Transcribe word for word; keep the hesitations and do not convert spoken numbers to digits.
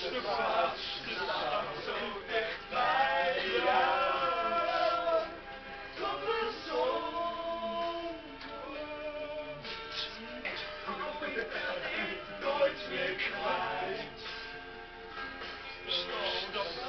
de vaste staat zo dicht bij jou. Tot de zon komt, hou ik het nooit meer kwijt. Zo dat